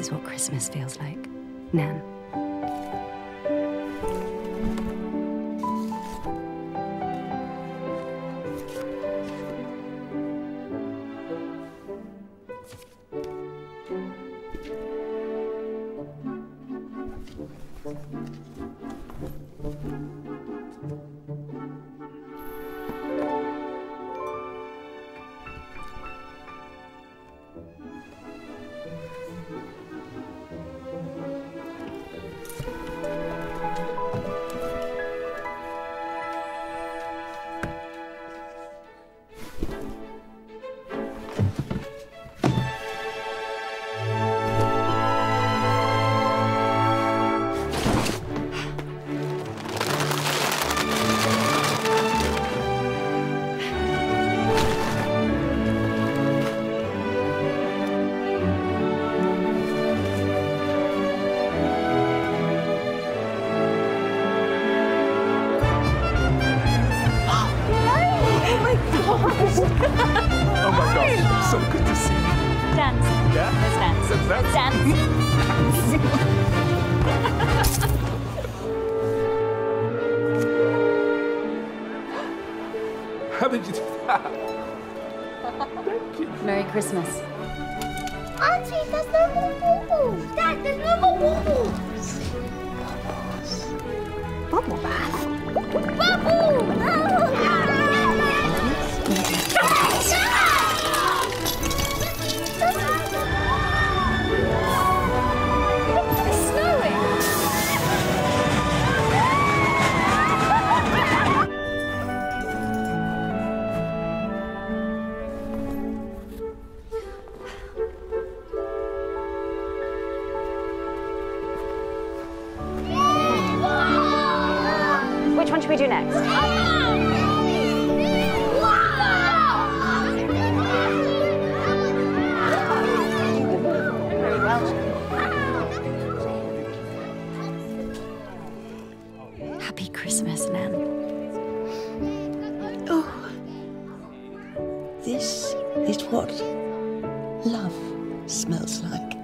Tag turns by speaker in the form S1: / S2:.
S1: is what Christmas feels like, Nan.
S2: Oh my gosh, so good to see you.
S3: Dance.
S2: Yeah?
S3: Let's dance.
S2: Let's dance. How did you do that? Thank you.
S3: Merry Christmas.
S4: Auntie, there's no more bubbles. Dad, there's no more bubbles. Bubble bath. Bubbles!
S3: Which one should we do next? Very well.
S1: Happy Christmas, Nan.
S5: Oh, this is what love smells like.